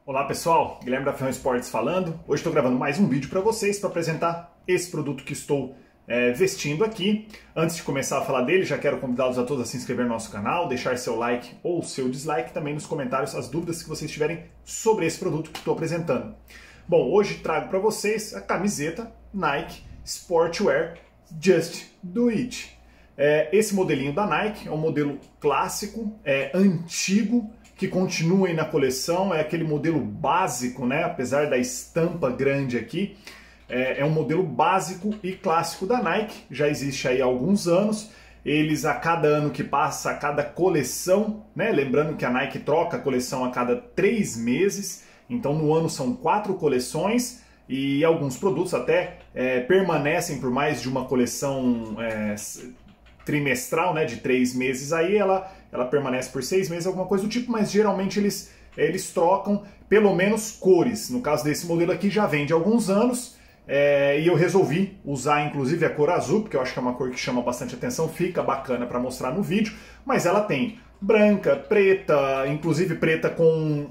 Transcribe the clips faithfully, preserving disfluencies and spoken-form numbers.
Olá pessoal, Guilherme da Ferrão Esportes falando. Hoje estou gravando mais um vídeo para vocês para apresentar esse produto que estou é, vestindo aqui. Antes de começar a falar dele, já quero convidá-los a todos a se inscrever no nosso canal, deixar seu like ou seu dislike, também nos comentários as dúvidas que vocês tiverem sobre esse produto que estou apresentando. Bom, hoje trago para vocês a camiseta Nike Sportwear Just Do It. É, esse modelinho da Nike é um modelo clássico, é antigo, que continua aí na coleção, é aquele modelo básico, né? Apesar da estampa grande aqui, é, é um modelo básico e clássico da Nike, já existe aí há alguns anos. Eles, a cada ano que passa, a cada coleção, né? Lembrando que a Nike troca a coleção a cada três meses, então no ano são quatro coleções e alguns produtos até é, permanecem por mais de uma coleção é, trimestral, né? De três meses aí, ela... ela permanece por seis meses, alguma coisa do tipo, mas geralmente eles, eles trocam pelo menos cores. No caso desse modelo aqui já vem de alguns anos, é, e eu resolvi usar inclusive a cor azul, porque eu acho que é uma cor que chama bastante atenção, fica bacana para mostrar no vídeo, mas ela tem branca, preta, inclusive preta com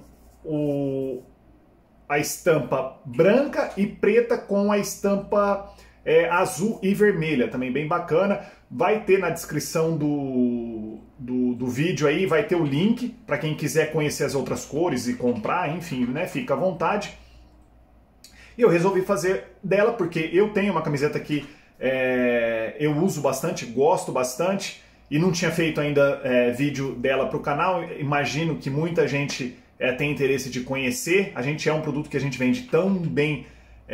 o, a estampa branca e preta com a estampa é, azul e vermelha, também bem bacana. Vai ter na descrição do, do, do vídeo aí, vai ter o link para quem quiser conhecer as outras cores e comprar, enfim, né? Fica à vontade. E eu resolvi fazer dela porque eu tenho uma camiseta que é, eu uso bastante, gosto bastante e não tinha feito ainda é, vídeo dela para o canal. Imagino que muita gente é, tem interesse de conhecer. A gente é um produto que a gente vende tão bem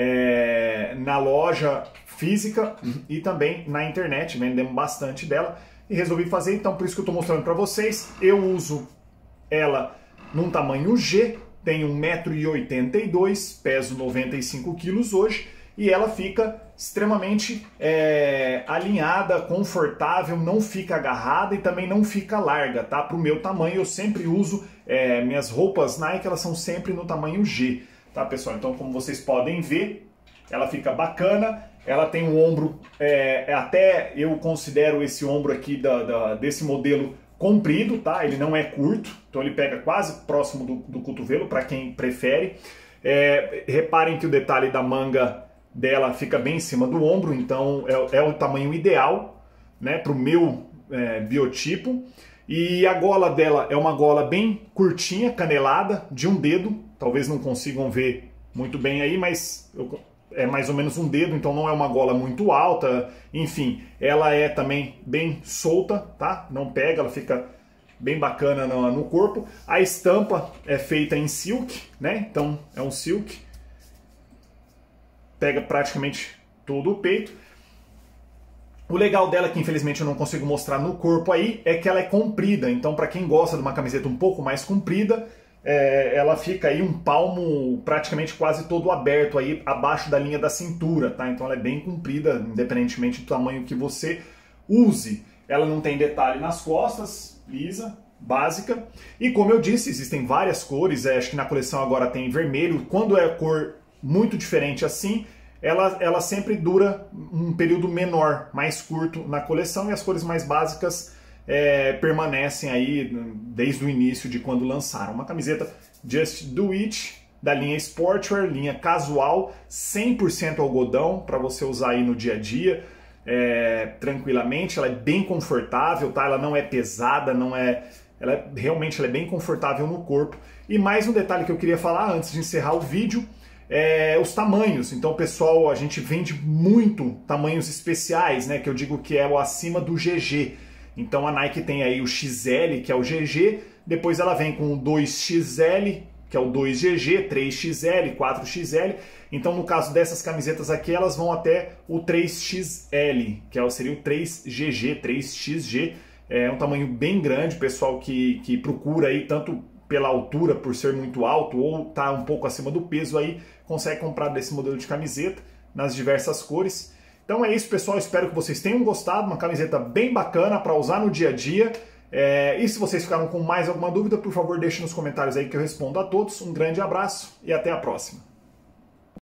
é, na loja física e também na internet, vendemos bastante dela e resolvi fazer, então por isso que eu estou mostrando para vocês. Eu uso ela num tamanho G, tenho um metro e oitenta e dois, peso noventa e cinco quilos hoje e ela fica extremamente é, alinhada, confortável, não fica agarrada e também não fica larga, tá? Para o meu tamanho, eu sempre uso, é, minhas roupas Nike, elas são sempre no tamanho G, tá pessoal? Então como vocês podem ver, ela fica bacana. Ela tem um ombro, é, até eu considero esse ombro aqui da, da, desse modelo comprido, tá? Ele não é curto, então ele pega quase próximo do, do cotovelo, para quem prefere. É, reparem que o detalhe da manga dela fica bem em cima do ombro, então é, é o tamanho ideal, né, para o meu é, biotipo. E a gola dela é uma gola bem curtinha, canelada, de um dedo. Talvez não consigam ver muito bem aí, mas eu... é mais ou menos um dedo, então não é uma gola muito alta, enfim, ela é também bem solta, tá? Não pega, ela fica bem bacana no, no corpo. A estampa é feita em silk, né? Então é um silk, pega praticamente todo o peito. O legal dela, que infelizmente eu não consigo mostrar no corpo aí, é que ela é comprida, então para quem gosta de uma camiseta um pouco mais comprida, É, ela fica aí um palmo praticamente quase todo aberto aí abaixo da linha da cintura, tá? Então ela é bem comprida, independentemente do tamanho que você use. Ela não tem detalhe nas costas, lisa, básica. E como eu disse, existem várias cores, é, acho que na coleção agora tem vermelho. Quando é cor muito diferente assim, ela, ela sempre dura um período menor, mais curto na coleção, e as cores mais básicas É, permanecem aí desde o início de quando lançaram. Uma camiseta Just Do It, da linha Sportwear, linha casual, cem por cento algodão, para você usar aí no dia a dia, é, tranquilamente. Ela é bem confortável, tá? Ela não é pesada, não é... Ela é, realmente ela é bem confortável no corpo. E mais um detalhe que eu queria falar antes de encerrar o vídeo, é os tamanhos. Então, pessoal, a gente vende muito tamanhos especiais, né? Que eu digo que é o acima do G G. Então a Nike tem aí o X L, que é o G G, depois ela vem com o dois X L, que é o dois G G, três X L, quatro X L. Então no caso dessas camisetas aqui, elas vão até o três X L, que seria o três G G, três X G. É um tamanho bem grande, pessoal que, que procura aí, tanto pela altura, por ser muito alto, ou tá um pouco acima do peso aí, consegue comprar desse modelo de camiseta, nas diversas cores. Então é isso, pessoal, espero que vocês tenham gostado, uma camiseta bem bacana para usar no dia a dia. É, e se vocês ficaram com mais alguma dúvida, por favor, deixe nos comentários aí que eu respondo a todos. Um grande abraço e até a próxima.